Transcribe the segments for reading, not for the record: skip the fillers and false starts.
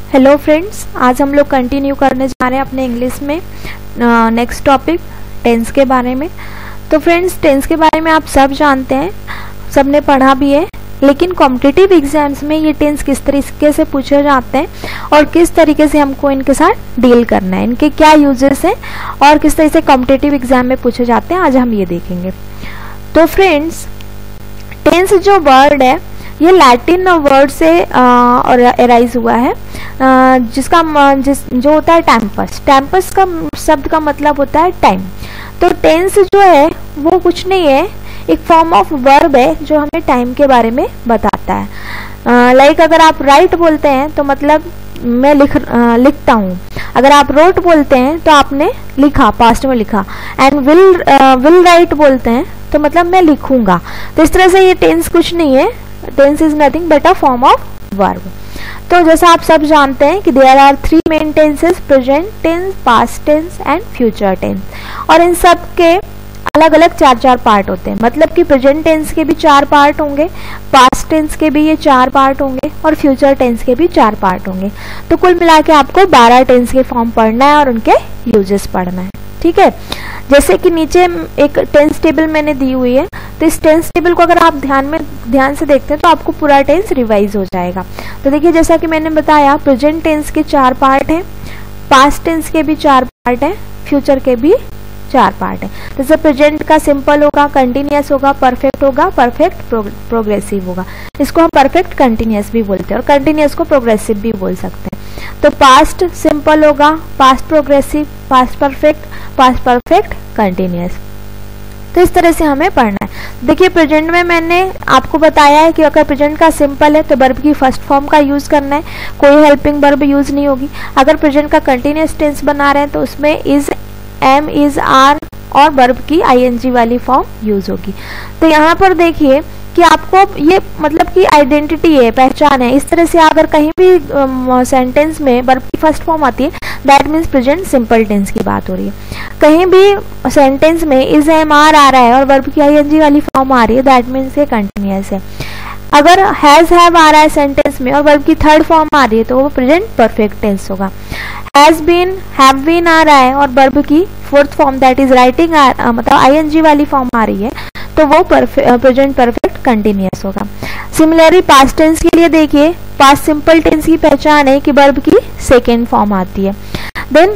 Hello friends, आज हम लोग कंटिन्यू करने जा रहे हैं अपने इंग्लिश में नेक्स्ट टॉपिक टेंस के बारे में। तो फ्रेंड्स, टेंस के बारे में आप सब जानते हैं, सबने पढ़ा भी है, लेकिन कॉम्पिटिटिव एग्जाम्स में ये टेंस किस तरीके से पूछे जाते हैं और किस तरीके से हमको इनके साथ डील करना है, इनके क्या यूजेस हैं और किस तरह से कॉम्पिटिटिव एग्जाम में पूछे जाते हैं, आज हम ये देखेंगे। तो फ्रेंड्स, टेंस जो वर्ड है ये लैटिन वर्ड से एराइज हुआ है, जिसका जो होता है टेम्पस। टेम्पस का शब्द का मतलब होता है टाइम। तो टेंस जो है वो कुछ नहीं है, एक फॉर्म ऑफ वर्ब है जो हमें टाइम के बारे में बताता है। लाइक अगर आप राइट बोलते हैं तो मतलब मैं लिखता हूँ। अगर आप रोट बोलते हैं तो आपने लिखा, पास्ट में लिखा। एंड विल राइट बोलते हैं तो मतलब मैं लिखूंगा। तो इस तरह से ये टेंस कुछ नहीं है, tense is nothing but a form of verb. तो जैसा आप सब जानते हैं कि there are 3 main tenses, present tense, past tense and future tense, और इन सब के अलग अलग 4 पार्ट होते हैं। मतलब कि प्रेजेंट टेंस के भी 4 पार्ट होंगे, पास्ट टेंस के भी ये 4 पार्ट होंगे और फ्यूचर टेंस के भी 4 पार्ट होंगे। तो कुल मिला के आपको 12 टेंस के फॉर्म पढ़ना है और उनके यूजेस पढ़ना है। ठीक है, जैसे कि नीचे एक टेंस टेबल मैंने दी हुई है, तो इस टेंस टेबल को अगर आप ध्यान से देखते हैं तो आपको पूरा टेंस रिवाइज हो जाएगा। तो देखिए, जैसा कि मैंने बताया, प्रेजेंट टेंस के 4 पार्ट हैं, पास्ट टेंस के भी 4 पार्ट हैं, फ्यूचर के भी 4 पार्ट है। जैसे प्रेजेंट का सिंपल होगा, कंटिन्यूअस होगा, परफेक्ट होगा, परफेक्ट प्रोग्रेसिव होगा। इसको हम परफेक्ट कंटिन्यूअस भी बोलते हैं और कंटिन्यूअस को प्रोग्रेसिव भी बोल सकते हैं। तो पास्ट सिंपल होगा, past progressive, past perfect continuous. तो इस तरह से हमें पढ़ना है। देखिए, प्रेजेंट में मैंने आपको बताया है कि अगर प्रेजेंट का सिंपल है तो वर्ब की फर्स्ट फॉर्म का यूज करना है, कोई हेल्पिंग वर्ब यूज नहीं होगी। अगर प्रेजेंट का कंटिन्यूअस टेंस बना रहे हैं तो उसमें इज, एम, इज, आर और वर्ब की आईएनजी वाली फॉर्म यूज होगी। तो यहाँ पर देखिए कि आपको ये मतलब कि आइडेंटिटी है, पहचान है। इस तरह से अगर कहीं भी सेंटेंस में वर्ब की फर्स्ट फॉर्म आती है, that means present simple tense की बात हो रही है। कहीं भी सेंटेंस में इज, एम, आर आ रहा है और वर्ब की आईएनजी वाली फॉर्म आ रही है, दैट मीन्स ये कंटिन्यूअस है। अगर हैज, हैव आ रहा है सेंटेंस में और वर्ब की थर्ड फॉर्म आ रही है तो वो प्रेजेंट परफेक्ट टेंस होगा। हैज बीन, हैव बीन आ रहा है और वर्ब की fourth form that is writing मतलब आईएनजी वाली फॉर्म आ रही है तो वो प्रेजेंट परफेक्ट कंटिन्यूअस होगा। सिमिलरली पास्ट टेंस के लिए देखिए, पास्ट सिंपल टेंस की पहचान है कि वर्ब की सेकेंड फॉर्म आती है। देन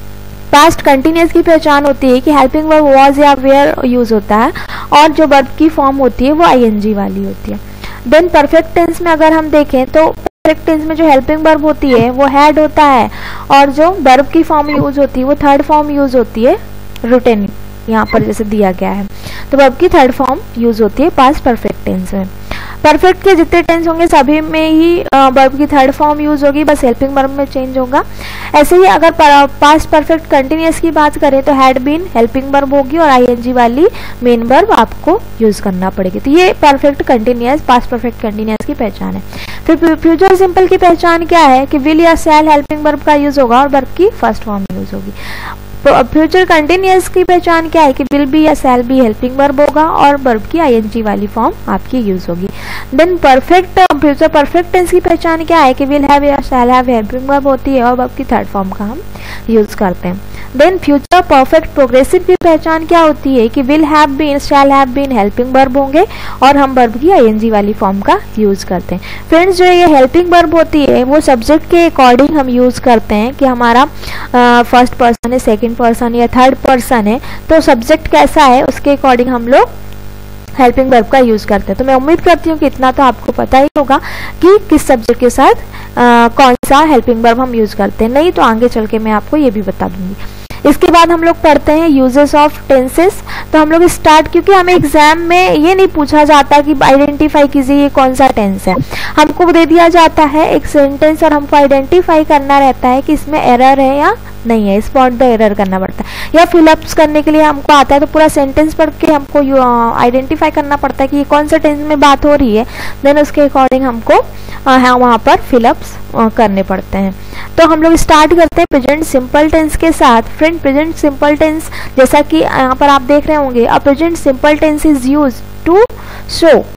पास्ट कंटिन्यूअस की पहचान होती है कि हेल्पिंग वर्ब वाज या वेयर यूज होता है और जो वर्ब की फॉर्म होती है वो आईएनजी वाली होती है। देन परफेक्ट टेंस में अगर हम देखें तो परफेक्ट टेंस में जो हेल्पिंग वर्ब होती है वो हैड होता है और जो वर्ब की फॉर्म यूज होती है वो थर्ड फॉर्म यूज होती है, रिटन, यहाँ पर जैसे दिया गया है। तो वर्ब की थर्ड फॉर्म यूज होती है पास्ट परफेक्ट टेंस में। परफेक्ट के जितने टेंस होंगे सभी में ही वर्ब की थर्ड फॉर्म यूज होगी, बस हेल्पिंग वर्ब में चेंज होगा। ऐसे ही अगर पास्ट परफेक्ट कंटिन्यूअस की बात करें तो हैड बीन हेल्पिंग वर्ब होगी और आईएनजी वाली मेन वर्ब आपको यूज करना पड़ेगी। तो ये perfect continuous, past perfect continuous की पहचान है। फिर फ्यूचर सिंपल की पहचान क्या है कि विल या शैल हेल्पिंग वर्ब का यूज होगा और वर्ब की फर्स्ट फॉर्म यूज होगी। फ्यूचर कंटिन्यूअस की पहचान क्या है कि विल बी या शैल बी हेल्पिंग वर्ब होगा और वर्ब की आईएनजी वाली फॉर्म आपकी यूज होगी। देन फ्यूचर परफेक्ट टेंस की पहचान क्या है कि विल हैव या शैल हैव हेल्पिंग वर्ब होती है और वर्ब की थर्ड फॉर्म का हम यूज करते हैं। देन फ्यूचर परफेक्ट प्रोग्रेसिव की पहचान क्या होती है कि will have been, shall have been helping verb होंगे और हम वर्ब की आईएनजी वाली फॉर्म का यूज करते हैं। फ्रेंड्स, जो ये हेल्पिंग वर्ब होती है वो सब्जेक्ट के अकॉर्डिंग हम यूज करते हैं कि हमारा फर्स्ट पर्सन है, सेकंड पर्सन या थर्ड पर्सन है, तो सब्जेक्ट कैसा है उसके अकॉर्डिंग हम लोग हेल्पिंग वर्ब का यूज करते हैं। तो मैं उम्मीद करती हूँ कि इतना तो आपको पता ही होगा कि किस सब्जेक्ट के साथ कौन सा हेल्पिंग वर्ब हम यूज करते हैं। नहीं तो आगे चल के मैं आपको ये भी बता दूंगी। इसके बाद हम लोग पढ़ते हैं यूजेस ऑफ टेंसेस। तो हम लोग स्टार्ट, क्योंकि हमें एग्जाम में ये नहीं पूछा जाता कि आइडेंटिफाई कीजिए ये कौन सा टेंस है, हमको दे दिया जाता है एक सेंटेंस और हमको आइडेंटिफाई करना रहता है कि इसमें एरर है या नहीं है, स्पॉट द एरर करना पड़ता है। या फिलअप्स करने के लिए हमको आता है तो पूरा सेंटेंस पढ़ के हमको आइडेंटिफाई करना पड़ता है कि ये कौन सा टेंस में बात हो रही है। देन उसके अकॉर्डिंग हमको वहाँ पर फिलअप्स करने पड़ते हैं। तो हम लोग स्टार्ट करते हैं प्रेजेंट सिंपल टेंस के साथ। फ्रेंड, प्रेजेंट सिंपल टेंस जैसा कि यहाँ पर आप देख रहे होंगे, a present simple tense is use to show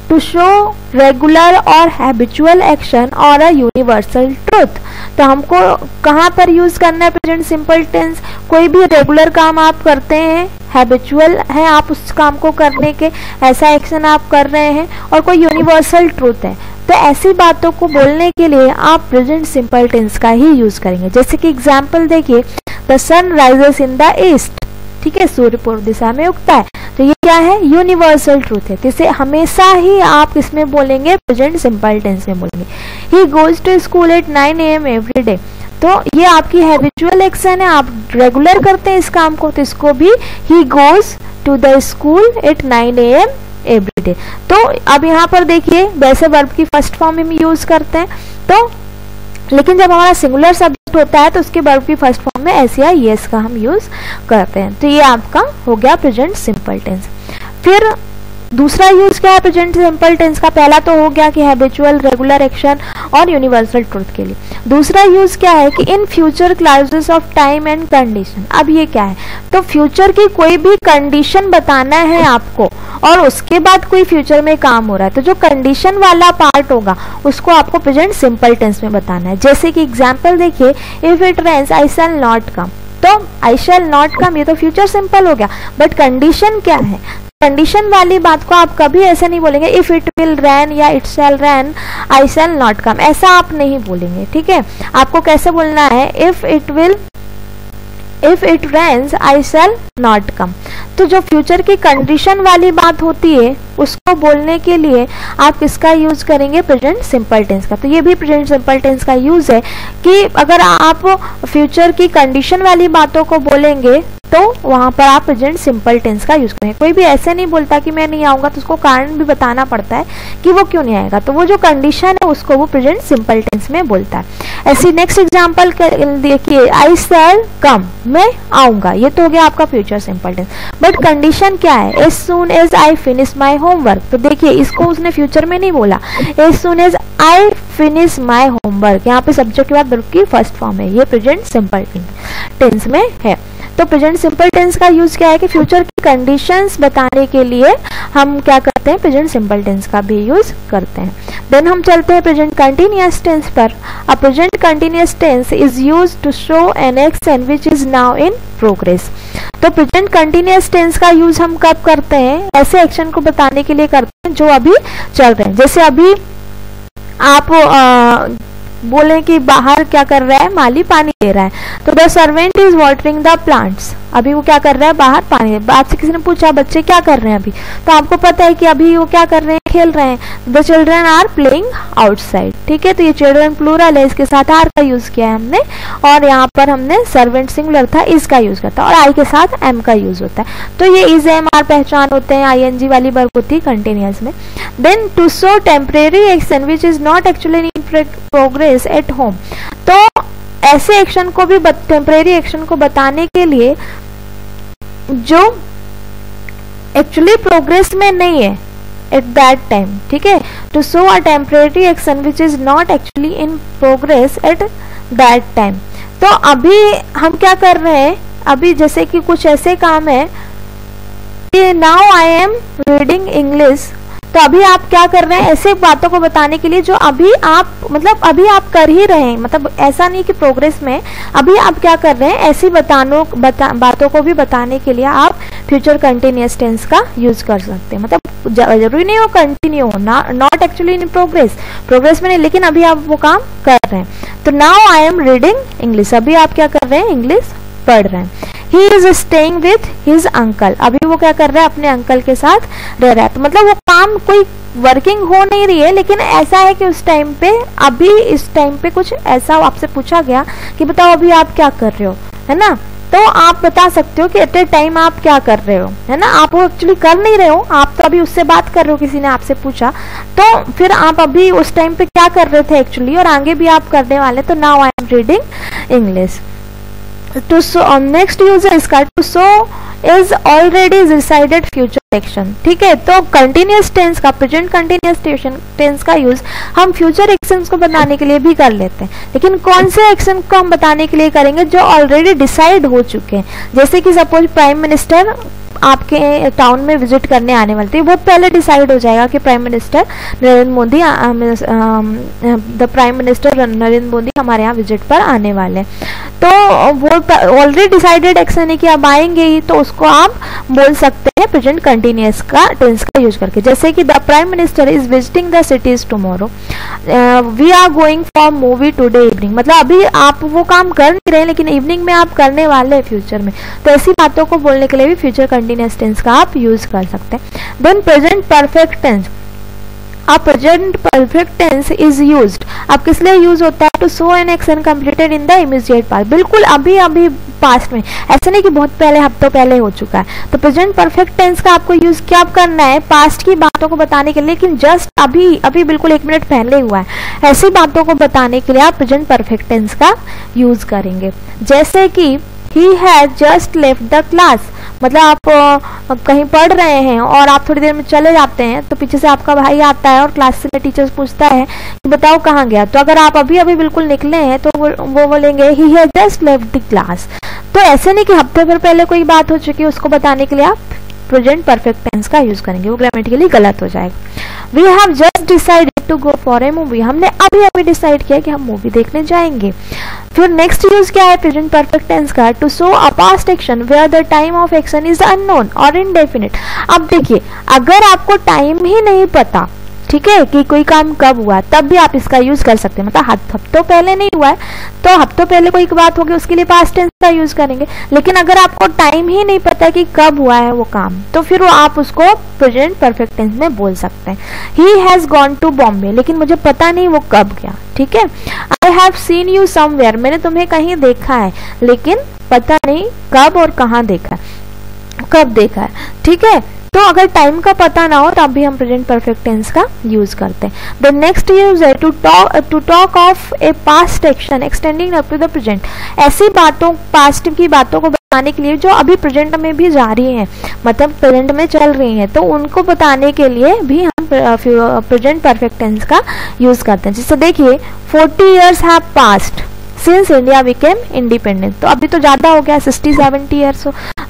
to show regular और हैबिचुअल एक्शन और अ यूनिवर्सल ट्रूथ। तो हमको कहाँ पर यूज करना है प्रेजेंट सिंपल टेंस? कोई भी रेगुलर काम आप करते हैं, हैबिचुअल है आप उस काम को करने के, ऐसा एक्शन आप कर रहे हैं, और कोई यूनिवर्सल ट्रूथ है, तो ऐसी बातों को बोलने के लिए आप प्रेजेंट सिंपल टेंस का ही यूज करेंगे। जैसे कि एग्जाम्पल देखिए, the sun rises in the east, ठीक है, सूर्य पूर्व दिशा में उगता है, तो ये क्या है? यूनिवर्सल ट्रूथ है। तो इसे हमेशा ही आप इसमें बोलेंगे, प्रेजेंट सिंपल टेंस में बोलेंगे। He goes to school at 9 AM every day, तो ये आपकी हैबिचुअल एक्शन है, आप रेगुलर करते हैं इस काम को, तो इसको भी he goes to the school at 9 AM every day. तो अब यहाँ पर देखिए, वैसे वर्ब की फर्स्ट फॉर्म में यूज करते हैं, तो लेकिन जब हमारा सिंगुलर सब्जेक्ट होता है तो उसके वर्ब की फर्स्ट फॉर्म में एस या यस का हम यूज करते हैं। तो ये आपका हो गया प्रेजेंट सिंपल टेंस। फिर दूसरा यूज क्या है प्रेजेंट सिंपल टेंस का? पहला तो हो गया कि हैबिचुअल, रेगुलर एक्शन और यूनिवर्सल ट्रूथ के लिए। दूसरा यूज क्या है कि in future clauses of time and condition. अब ये क्या है? तो फ्यूचर की कोई भी कंडीशन बताना है आपको, और उसके बाद कोई फ्यूचर में काम हो रहा है, तो जो कंडीशन वाला पार्ट होगा उसको आपको प्रेजेंट सिंपल टेंस में बताना है। जैसे कि एग्जाम्पल देखिए, if it rains I shall not come, तो आई शैल नॉट कम ये तो फ्यूचर सिंपल हो गया, बट कंडीशन क्या है? कंडीशन वाली बात को आप कभी ऐसे नहीं बोलेंगे इफ इट विल रैन या it shall rain I shall not कम, ऐसा आप नहीं बोलेंगे, ठीक है। आपको कैसे बोलना है? If it rains I shall not come. तो जो फ्यूचर की कंडीशन वाली बात होती है उसको बोलने के लिए आप किसका यूज करेंगे? प्रेजेंट सिंपल टेंस का। तो ये भी प्रेजेंट सिंपल टेंस का यूज है कि अगर आप फ्यूचर की कंडीशन वाली बातों को बोलेंगे तो वहां पर आप प्रेजेंट सिंपल टेंस का यूज करें। कोई भी ऐसे नहीं बोलता कि मैं नहीं आऊंगा, तो उसको कारण भी बताना पड़ता है कि वो क्यों नहीं आएगा, तो वो जो कंडीशन है उसको वो प्रेजेंट सिंपल टेंस में बोलता है। ऐसी नेक्स्ट एग्जांपल देखिए, आई शैल कम, मैं आऊंगा, ये तो हो गया आपका future simple tense, but condition क्या है? As soon as I finish my homework. तो देखिए इसको उसने फ्यूचर में नहीं बोला, as soon as I finish my homework, यहाँ पे सब्जेक्ट के बाद वर्ब की फर्स्ट फॉर्म है, ये प्रेजेंट सिंपल टेंस में है। तो प्रेजेंट सिंपल टेंस का यूज क्या है कि फ्यूचर की कंडीशंस बताने के लिए हम क्या करते हैं? प्रेजेंट सिंपल टेंस का भी यूज करते हैं। देन हम चलते हैं प्रेजेंट कंटिन्यूअस टेंस पर। A present continuous tense is used to show an action which is now in progress. तो प्रेजेंट कंटिन्यूअस टेंस का यूज हम कब करते हैं? ऐसे एक्शन को बताने के लिए करते हैं जो अभी चल रहे हैं। जैसे अभी आप बोले कि बाहर क्या कर रहा है? माली पानी दे रहा है, तो the servant is watering the plants. अभी वो क्या कर रहा है? बाहर पानी। आपसे किसी ने पूछा बच्चे क्या कर रहे हैं अभी, तो आपको पता है कि अभी वो क्या कर रहे हैं? खेल रहे हैं। The children are playing outside, ठीक है। तो ये चिल्ड्रन प्लूरल है, इसके साथ आर का यूज किया है हमने, और यहाँ पर हमने सर्वेंट सिंगुलर था, इज का यूज करता है, और आई के साथ एम का यूज होता है। तो ये इज एम आर पहचान होते हैं, आईएनजी वाली वर्ब होती है कंटिन्यूअस में। Then to show temporary action which is not actually in progress at home. तो ऐसे एक्शन को भी, टेम्परेरी एक्शन को बताने के लिए जो एक्चुअली प्रोग्रेस में नहीं है एट दैट टाइम, ठीक है। To show a temporary action which is not actually in progress at that time. तो अभी हम क्या कर रहे हैं? अभी जैसे कि कुछ ऐसे काम है कि now I am reading English, तो अभी आप क्या कर रहे हैं? ऐसे बातों को बताने के लिए जो अभी आप, मतलब अभी आप कर ही रहे हैं, मतलब ऐसा नहीं कि प्रोग्रेस में, अभी आप क्या कर रहे हैं? ऐसी बातों को भी बताने के लिए आप फ्यूचर कंटिन्यूअस टेंस का यूज कर सकते हैं। मतलब जरूरी नहीं हो कंटिन्यू हो, नॉट एक्चुअली इन प्रोग्रेस में नहीं, लेकिन अभी आप वो काम कर रहे हैं। तो now I am reading English, अभी आप क्या कर रहे हैं? इंग्लिश पढ़ रहे हैं। He is staying with his uncle, अभी वो क्या कर रहा है? अपने अंकल के साथ रह रहा है। तो मतलब वो काम कोई वर्किंग हो नहीं रही है, लेकिन ऐसा है कि उस टाइम पे, अभी इस टाइम पे कुछ ऐसा आपसे पूछा गया कि बताओ अभी आप क्या कर रहे हो, है ना। तो आप बता सकते हो कि एट ए टाइम आप क्या कर रहे हो, है ना। आप वो एक्चुअली कर नहीं रहे हो, आप तो अभी उससे बात कर रहे हो, किसी ने आपसे पूछा, तो फिर आप अभी उस टाइम पे क्या कर रहे थे एक्चुअली, और आगे भी आप करने वाले। तो now I am reading English. To show, next use है इसका, to show is already decided future action, ठीक है। तो कंटिन्यूअस टेंस का, प्रेजेंट कंटिन्यूअस टेंस का यूज हम फ्यूचर एक्शंस को बताने के लिए भी कर लेते हैं, लेकिन कौन से एक्शन को हम बताने के लिए करेंगे? जो ऑलरेडी डिसाइड हो चुके हैं। जैसे कि सपोज प्राइम मिनिस्टर आपके टाउन में विजिट करने आने वाले थे, बहुत पहले डिसाइड हो जाएगा कि prime minister Narendra Modi the prime minister Narendra Modi हमारे यहाँ विजिट पर आने वाले हैं। तो वो ऑलरेडी डिसाइडेड एक्शन है कि अब आएंगे ही, तो उसको आप बोल सकते हैं प्रेजेंट कंटिन्यूअस का टेंस का यूज करके। जैसे कि the prime minister is visiting the cities tomorrow, we are going for movie today evening, मतलब अभी आप वो काम कर नहीं रहे लेकिन इवनिंग में आप करने वाले हैं फ्यूचर में। तो ऐसी बातों को बोलने के लिए भी फ्यूचर कंटिन्यूअस टेंस का आप यूज कर सकते हैं। देन प्रेजेंट परफेक्ट टेंस, अब present perfect tense is used, अब किस लिए यूज होता है? To show an action completed in the immediate past, बिल्कुल अभी अभी पास्ट में, ऐसे नहीं कि बहुत पहले हफ्तों पहले हो चुका है। तो प्रेजेंट परफेक्ट टेंस का आपको यूज क्या करना है? पास्ट की बातों को बताने के लिए, लेकिन जस्ट अभी अभी बिल्कुल 1 मिनट पहले हुआ है, ऐसी बातों को बताने के लिए आप प्रेजेंट परफेक्ट टेंस का यूज करेंगे। जैसे कि he has just left the class, मतलब आप कहीं पढ़ रहे हैं और आप थोड़ी देर में चले जाते हैं, तो पीछे से आपका भाई आता है और क्लास से टीचर पूछता है कि बताओ कहाँ गया। तो अगर आप अभी अभी बिल्कुल निकले हैं तो वो बोलेंगे he has just left the class। तो ऐसे नहीं कि हफ्ते भर पहले कोई बात हो चुकी है, उसको बताने के लिए आप प्रेजेंट परफेक्ट टेंस का यूज करेंगे, वो ग्रामेटिकली गलत हो जाएगा। We have just decided to go for a movie, हमने अभी अभी डिसाइड किया कि हम मूवी देखने जाएंगे। फिर नेक्स्ट यूज क्या है प्रेजेंट परफेक्ट टेंस का? To show a past action where the time of action is unknown और इनडेफिनिट। अब देखिए, अगर आपको टाइम ही नहीं पता, ठीक है, कि कोई काम कब हुआ, तब भी आप इसका यूज कर सकते हैं। मतलब हफ्तों पहले नहीं हुआ है तो हफ्तों पहले कोई बात होगी, उसके लिए पास्ट टेंस का यूज करेंगे। लेकिन अगर आपको टाइम ही नहीं पता कि कब हुआ है वो काम, तो फिर आप उसको प्रेजेंट परफेक्ट टेंस में बोल सकते हैं। He has gone to Bombay, लेकिन मुझे पता नहीं वो कब गया, ठीक है। I have seen you somewhere, मैंने तुम्हें कहीं देखा है, लेकिन पता नहीं कब और कहाँ देखा है, कब देखा है, ठीक है। तो अगर टाइम का पता ना हो तब भी हम प्रेजेंट परफेक्ट टेंस का यूज करते हैं। द नेक्स्ट यूज है to talk of a past action extending up to the present, ऐसी बातों, पास्ट की बातों को बताने के लिए जो अभी प्रेजेंट में भी जा रही हैं, मतलब प्रेजेंट में चल रही हैं, तो उनको बताने के लिए भी हम प्रेजेंट परफेक्ट टेंस का यूज करते हैं। जैसे देखिए 40 years have passed since India became independent, तो अभी तो ज्यादा हो गया, 60-70 years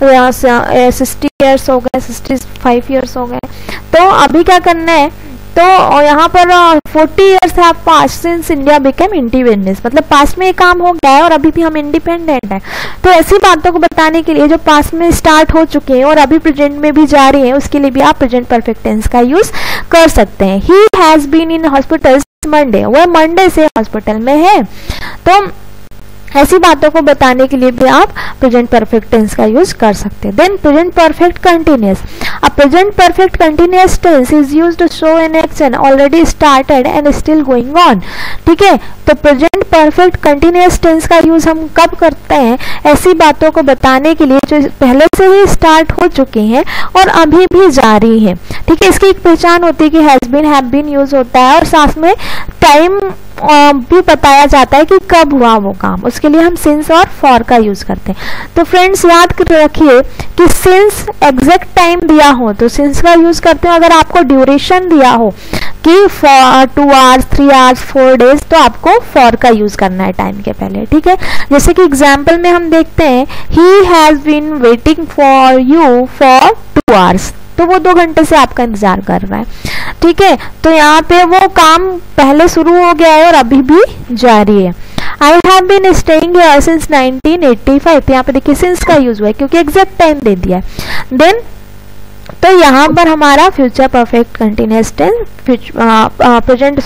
60 years हो गए, 65 years हो गए। तो अभी क्या करना है? तो यहाँ पर 40 years have passed since India became independence, मतलब पास्ट में ये काम हो गया है और अभी भी हम इंडिपेंडेंट हैं। तो ऐसी बातों को बताने के लिए जो पास्ट में स्टार्ट हो चुके हैं और अभी प्रेजेंट में भी जा रही हैं, उसके लिए भी आप प्रेजेंट परफेक्ट टेंस का यूज कर सकते हैं। He has been in hospital Monday, वह मंडे से हॉस्पिटल में है। तो ऐसी बातों को बताने के लिए भी आप प्रेजेंट परफेक्ट टेंस का यूज कर सकते हैं। Then present perfect continuous, a present perfect continuous tense is used to show an action already started and still going on, ठीक है। तो प्रेजेंट परफेक्ट कंटिन्यूअस टेंस का यूज हम कब करते हैं? ऐसी बातों को बताने के लिए जो पहले से ही स्टार्ट हो चुकी हैं और अभी भी जारी है, ठीक है। इसकी एक पहचान होती है कि has been, have been use होता है और साथ में टाइम भी बताया जाता है कि कब हुआ वो काम, उसके लिए हम सिंस और फॉर का यूज करते हैं। तो फ्रेंड्स याद रखिए कि सिंस एग्जैक्ट टाइम दिया हो तो सिंस का यूज करते हैं, अगर आपको ड्यूरेशन दिया हो कि 2 hours 3 hours 4 days, तो आपको फॉर का यूज करना है टाइम के पहले, ठीक है। जैसे कि एग्जाम्पल में हम देखते हैं he has been waiting for you for 2 hours, तो वो 2 घंटे से आपका इंतजार कर रहा है, ठीक है। तो यहाँ पे वो काम पहले शुरू हो गया है और अभी भी जारी है। I have been staying here since 1985, तो यहाँ पे देखिए सिंस का यूज हुआ है क्योंकि एग्जैक्ट टाइम दे दिया है। देन तो यहाँ पर हमारा future perfect continuous tense present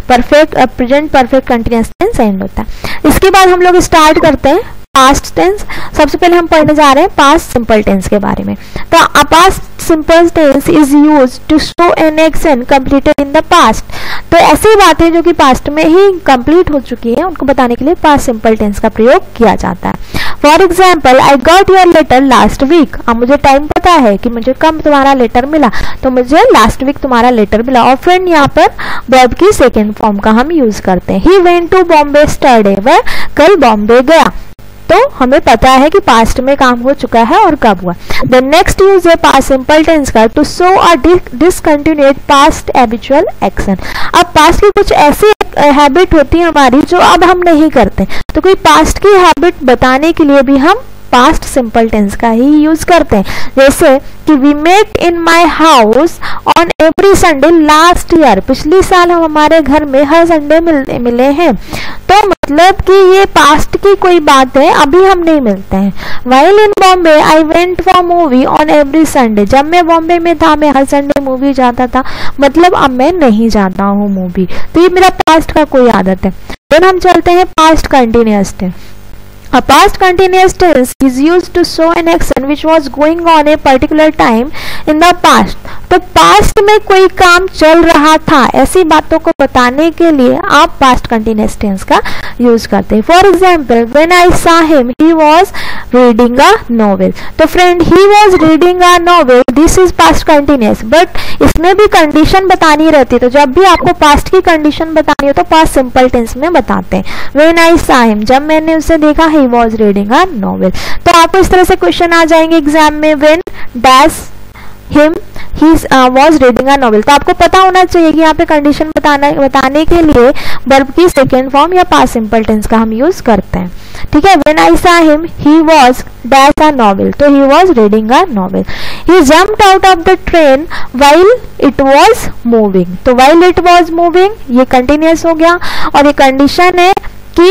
perfect continuous tense end होता है। इसके बाद हम लोग स्टार्ट करते हैं पास्ट टेंस। सबसे पहले हम पढ़ने जा रहे हैं पास्ट सिंपल टेंस के बारे में। तो past simple tense is used to show an action completed in the past, तो ऐसी बातें जो कि पास्ट में ही कंप्लीट हो चुकी है उनको बताने के लिए पास्ट सिंपल टेंस का प्रयोग किया जाता है। For example, I got your letter last week, अब मुझे टाइम पता है कि मुझे कब तुम्हारा लेटर मिला, तो मुझे लास्ट वीक तुम्हारा लेटर मिला। और फ्रेंड यहाँ पर वर्ब की सेकेंड फॉर्म का हम यूज करते हैं। He went to Bombay yesterday, वह कल बॉम्बे गया, तो हमें पता है कि पास्ट में काम हो चुका है और कब हुआ। द नेक्स्ट यूज है पास्ट सिंपल टेंस का to show a discontinued past habitual action. अब पास्ट की कुछ ऐसी हैबिट होती है हमारी जो अब हम नहीं करते, तो कोई पास्ट की हैबिट बताने के लिए भी हम पास्ट सिंपल टेंस का ही यूज करते हैं। जैसे कि we met in my house on every Sunday last year, पिछली साल हम हमारे घर में हर संडे मिले हैं। तो मतलब कि ये पास्ट की कोई बात है, अभी हम नहीं मिलते हैं। While in Bombay I went for movie on every Sunday, जब मैं बॉम्बे में था मैं हर संडे मूवी जाता था, मतलब अब मैं नहीं जाता हूँ मूवी। तो ये मेरा पास्ट का कोई आदत है। फिर हम चलते हैं past continuous tense. A past continuous tense is used to show an action which was going on a particular time in the past. तो पास्ट में कोई काम चल रहा था, ऐसी बातों को बताने के लिए आप पास्ट कंटिन्यूअस टेंस का यूज करते हैं। For example, when I saw him he was reading a novel. तो friend, he was reading a novel, this is past continuous, but इसमें भी कंडीशन बतानी रहती है। तो जब भी आपको पास्ट की कंडीशन बतानी हो तो पास्ट सिंपल टेंस में बताते हैं। व्हेन आई सा हिम, जब मैंने उसे देखा, he was reading a novel. तो आपको इस तरह से क्वेश्चन आ जाएंगे एग्जाम में, when dash him he was reading a novel. तो आपको पता होना चाहिए कि यहाँ पे कंडीशन बताने के लिए वर्ब की सेकेंड फॉर्म या पास्ट सिंपल टेंस का हम यूज करते हैं। ठीक है, when I saw him he was dash a novel, तो he was reading a novel. He jumped out of the train while it was moving. तो व्हाइल इट वॉज मूविंग ये continuous हो गया, और ये कंडीशन है कि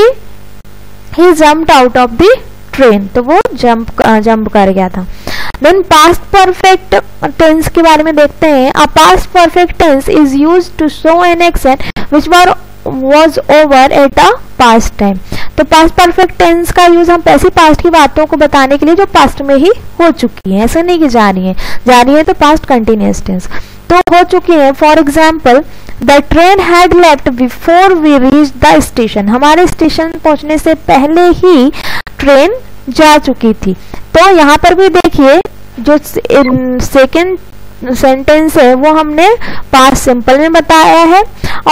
he jumped out of the train, तो वो जंप कर गया था। देन पास्ट परफेक्ट टेंस के बारे में देखते हैं। A past perfect tense is used to show an action which was over at a past time। तो पास्ट परफेक्ट टेंस का यूज हम ऐसी पास्ट की बातों को बताने के लिए जो पास्ट में ही हो चुकी है, ऐसा नहीं कि जा रही है तो पास्ट कंटिन्यूअस टेंस तो हो चुकी है। For example, the train had left before we reach the station, हमारे स्टेशन पहुंचने से पहले ही ट्रेन जा चुकी थी। तो यहाँ पर भी देखिए जो सेकेंड सेंटेंस है वो हमने पास्ट सिंपल में बताया है,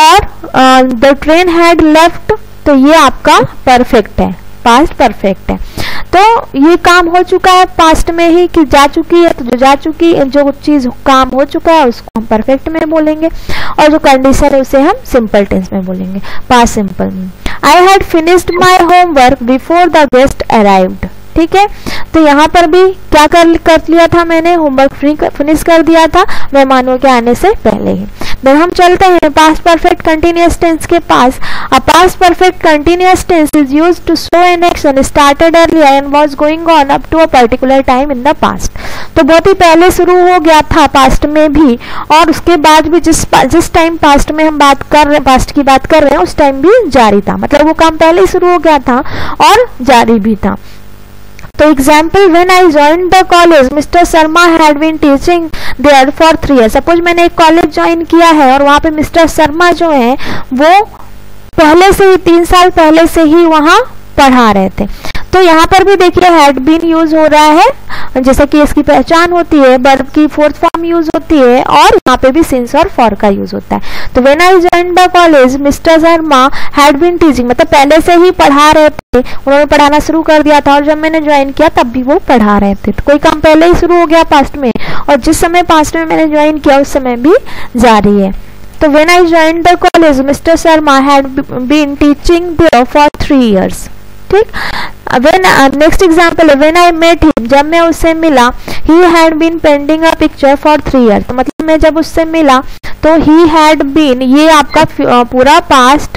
और द ट्रेन हैड लेफ्ट तो ये आपका परफेक्ट है, पास्ट परफेक्ट है। तो ये काम हो चुका है पास्ट में ही कि जा चुकी है, तो जो जा चुकी है, जो चीज काम हो चुका है उसको हम परफेक्ट में बोलेंगे, और जो कंडीशन है उसे हम सिंपल टेंस में बोलेंगे, पास्ट सिंपल में। I had finished my homework before the guest arrived. ठीक है, तो यहाँ पर भी क्या कर लिया था मैंने, होमवर्क फिनिश कर दिया था मेहमानों के आने से पहले ही। देन हम चलते हैं पास्ट परफेक्ट कंटिन्यूअस टेंस के पास। A past perfect continuous tense is used to show an action started earlier and was going on up to a particular time in the past. तो बहुत ही पहले शुरू हो गया था पास्ट में भी, और उसके बाद भी जिस टाइम पास्ट में हम बात कर रहे हैं, पास्ट की बात कर रहे हैं, उस टाइम भी जारी था, मतलब वो काम पहले ही शुरू हो गया था और जारी भी था। तो example, when I join the college mister Sharma had been teaching there for 3 years। Suppose मैंने एक कॉलेज ज्वाइन किया है और वहां पे मिस्टर शर्मा जो है वो पहले से ही 3 साल पहले से ही वहां पढ़ा रहे थे। तो यहाँ पर भी देखिए हैड बीन यूज हो रहा है, जैसे कि इसकी पहचान होती है, वर्ब की फोर्थ फॉर्म यूज होती है, और यहाँ पे भी सिंस और फॉर का यूज होता है। तो when I join the college mister Sharma had been teaching, मतलब पहले से ही पढ़ा रहे थे, उन्होंने पढ़ाना शुरू कर दिया था, और जब मैंने ज्वाइन किया तब भी वो पढ़ा रहे थे। तो कोई काम पहले ही शुरू हो गया पास्ट में, और जिस समय पास्ट में मैंने ज्वाइन किया उस समय भी जारी है। तो when I join the college mister Sharma had been teaching there for 3 years। ठीक, नेक्स्ट एग्जाम्पल है व्हेन आई मेट हिम, जब मैं उससे मिला, he had been painting a picture for 3 years। तो मतलब मैं जब उससे मिला तो ही हैड बीन, ये आपका पूरा पास्ट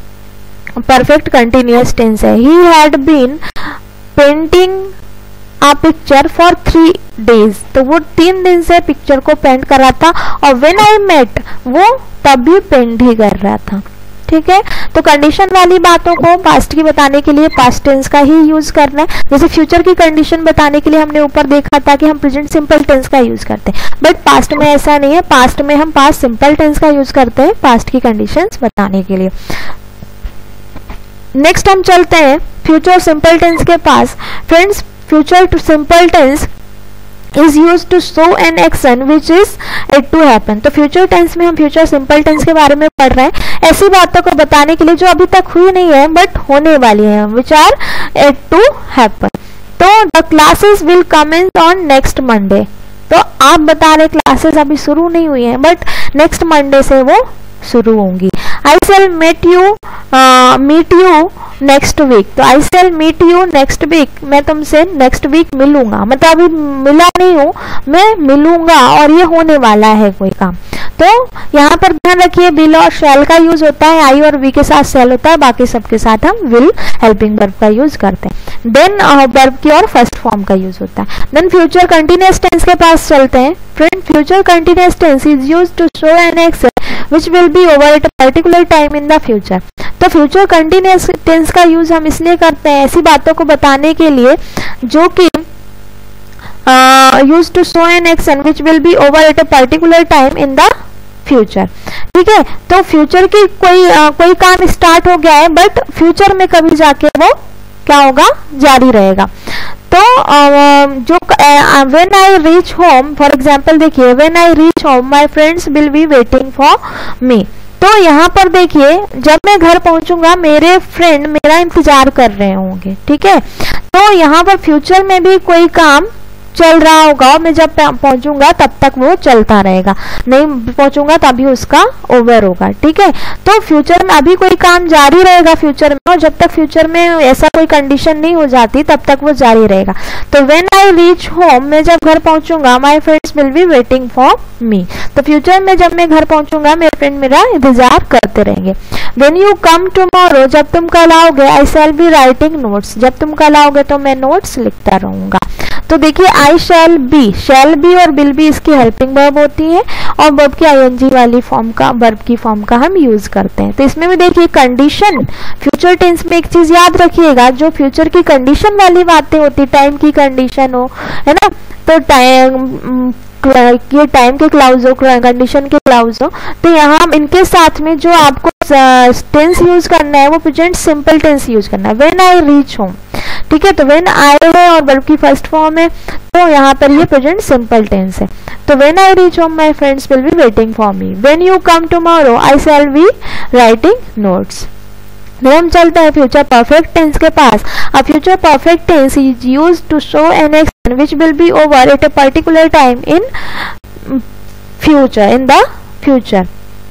परफेक्ट कंटिन्यूअस टेंस है। He had been painting a picture for 3 days, तो वो 3 दिन से पिक्चर को पेंट कर रहा था, और व्हेन आई मेट वो तब भी पेंट ही कर रहा था। ठीक है, तो कंडीशन वाली बातों को पास्ट की बताने के लिए पास्ट टेंस का ही यूज करना है। जैसे फ्यूचर की कंडीशन बताने के लिए हमने ऊपर देखा था कि हम प्रेजेंट सिंपल टेंस का यूज करते हैं, बट पास्ट में ऐसा नहीं है, पास्ट में हम पास्ट सिंपल टेंस का यूज करते हैं पास्ट की कंडीशंस बताने के लिए। नेक्स्ट हम चलते हैं फ्यूचर सिंपल टेंस के पास। Friends, future to simple tense is used to show an action which is yet to happen। तो फ्यूचर टेंस में हम फ्यूचर सिंपल टेंस के बारे में पढ़ रहे हैं, ऐसी बातों को बताने के लिए जो अभी तक हुई नहीं है बट होने वाली है, which are yet to happen। तो the classes will commence on next Monday। तो आप बता रहे क्लासेस अभी शुरू नहीं हुई हैं बट नेक्स्ट मंडे से वो शुरू होंगी। I shall meet you next week, तो I shall meet you next week, मैं तुमसे नेक्स्ट वीक मिलूंगा, मतलब अभी मिला नहीं हूं, मैं मिलूंगा और ये होने वाला है कोई काम। तो यहाँ पर ध्यान रखिए विल और शैल का यूज होता है, आई और वी के साथ शैल होता है, बाकी सबके साथ हम विल हेल्पिंग वर्ब का यूज करते हैं। देन वर्ब की और फर्स्ट फॉर्म का यूज होता है। देन फ्यूचर कंटिन्यूअस टेंस के पास चलते हैं। Friend, future continuous tense is used to show an action which will be over at a particular time in the future। तो फ्यूचर कंटिन्यूअस टेंस का use हम इसलिए करते हैं ऐसी बातों को बताने के लिए जो कि use to show an action which will be over at a particular time in the future। ठीक है, तो फ्यूचर की कोई काम स्टार्ट हो गया है बट फ्यूचर में कभी जाके वो क्या होगा, जारी रहेगा। तो जो when I reach home, for example देखिए when I reach home my friends will be waiting for me. तो यहाँ पर देखिए जब मैं घर पहुंचूंगा मेरे फ्रेंड मेरा इंतजार कर रहे होंगे। ठीक है, तो यहाँ पर फ्यूचर में भी कोई काम चल रहा होगा, मैं जब पहुंचूंगा तब तक वो चलता रहेगा, नहीं पहुंचूंगा तभी उसका ओवर होगा। ठीक है, तो फ्यूचर में अभी कोई काम जारी रहेगा फ्यूचर में, और जब तक फ्यूचर में ऐसा कोई कंडीशन नहीं हो जाती तब तक वो जारी रहेगा। तो व्हेन आई रीच होम, मैं जब घर पहुंचूंगा, my friends will be waiting for me. तो फ्यूचर में जब मैं घर पहुंचूंगा मेरे फ्रेंड मेरा इंतजार करते रहेंगे। व्हेन यू कम टुमारो, जब तुम कल आओगे, I shall be writing notes, जब तुम कल आओगे तो मैं नोट्स लिखता रहूंगा। तो देखिए आई शैल बी और विल बी इसकी हेल्पिंग वर्ब होती है और वर्ब की आईएनजी वाली फॉर्म का, वर्ब की फॉर्म का हम यूज करते हैं। तो इसमें भी देखिए कंडीशन, फ्यूचर टेंस में एक चीज याद रखिएगा, जो फ्यूचर की कंडीशन वाली बातें होती, टाइम की कंडीशन हो, है ना, तो ये टाइम के क्लाउज हो, कंडीशन के क्लाउज हो, तो यहाँ इनके साथ में जो आपको टेंस यूज करना है वो प्रेजेंट सिंपल टेंस यूज करना है। व्हेन आई रीच होम, ठीक है, तो व्हेन आई है और वर्ब की फर्स्ट फॉर्म है, तो यहाँ पर ये प्रेजेंट सिंपल टेंस है। तो when I reach home my friends will be waiting for me. When you come tomorrow I shall be writing notes. हम चलते हैं फ्यूचर परफेक्ट टेंस के पास। अब future perfect tense is used to show an action which will be over at a particular time in future, in the future.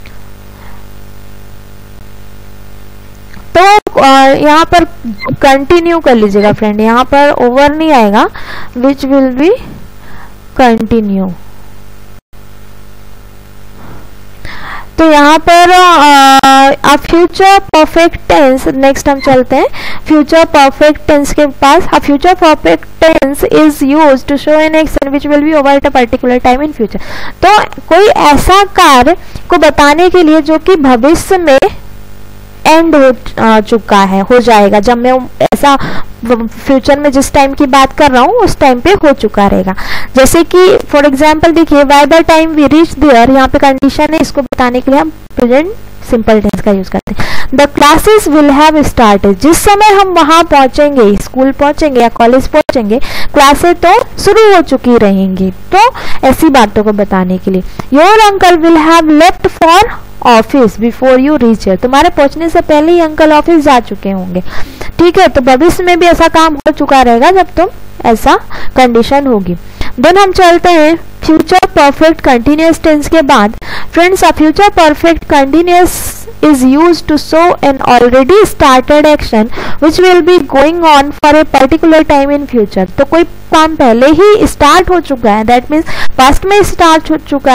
तो यहाँ पर continue कर लीजिएगा फ्रेंड, यहाँ पर ओवर नहीं आएगा, विच विल बी कंटिन्यू। तो यहाँ पर फ्यूचर परफेक्ट टेंस, नेक्स्ट हम चलते हैं फ्यूचर परफेक्ट टेंस के पास। Future perfect tense is used to show an action which will be over at a particular time in future. तो कोई ऐसा कार्य को बताने के लिए जो कि भविष्य में एंड हो चुका है, हो जाएगा, जब मैं ऐसा फ्यूचर में जिस टाइम की बात कर रहा हूँ उस टाइम पे हो चुका रहेगा। जैसे कि फॉर एग्जांपल देखिए by the time we reach there, यहाँ पे कंडीशन है, इसको बताने के लिए हम प्रेजेंट सिंपल टेंस का यूज करते हैं। The classes will have started, जिस समय हम वहां पहुंचेंगे, स्कूल पहुंचेंगे या कॉलेज पहुंचेंगे, क्लासेस तो शुरू हो चुकी रहेंगी। तो ऐसी बातों को बताने के लिए your uncle will have left for office before you reach here, तुम्हारे पहुंचने से पहले ही अंकल ऑफिस जा चुके होंगे। ठीक है, तो भविष्य में भी ऐसा काम हो चुका रहेगा जब तुम ऐसा कंडीशन होगी। देन हम चलते हैं फ्यूचर परफेक्ट कंटिन्यूअस टेंस के बाद। Friends, a future perfect continuous is used to show an already started action which will be going on for a particular time in future। तो कोई काम पहले ही स्टार्ट हो चुका है, दैट मीन्स पास्ट में स्टार्ट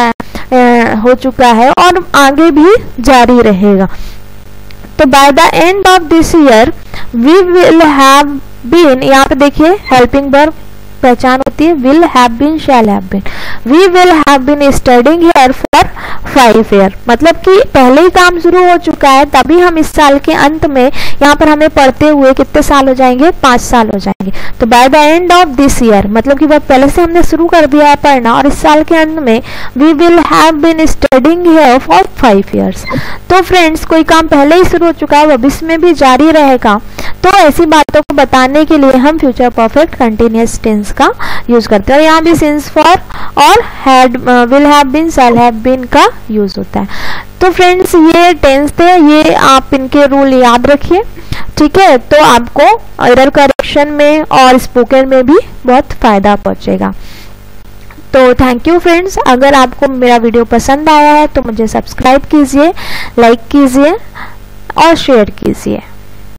हो चुका है और आगे भी जारी रहेगा। तो by the end of this year we will have been, यहाँ पे देखिए हेल्पिंग वर्ब पहचान होती है, will have been, shall have been. We will have been studying here for 5 year, मतलब कि पहले ही काम शुरू हो चुका है, तभी हम इस साल के अंत में यहाँ पर हमें पढ़ते हुए कितने साल हो जाएंगे, 5 साल हो जाएंगे। तो by the end of this year मतलब कि वह पहले से हमने शुरू कर दिया है पढ़ना, और इस साल के अंत में we will have been studying here for 5 years. तो फ्रेंड्स, कोई काम पहले ही शुरू हो चुका है, भविष्य में भी जारी रहेगा। तो ऐसी बातों को बताने के लिए हम फ्यूचर परफेक्ट कंटिन्यूअस टेंस का यूज करते हैं। और यहाँ भी सिंस फॉर और had, will have been, shall have been का यूज होता है। तो फ्रेंड्स, ये टेंस थे, ये आप इनके रूल याद रखिए। ठीक है, तो आपको एरर करेक्शन में और स्पोकन में भी बहुत फायदा पहुंचेगा। तो थैंक यू फ्रेंड्स। अगर आपको मेरा वीडियो पसंद आया है तो मुझे सब्सक्राइब कीजिए, लाइक कीजिए और शेयर कीजिए।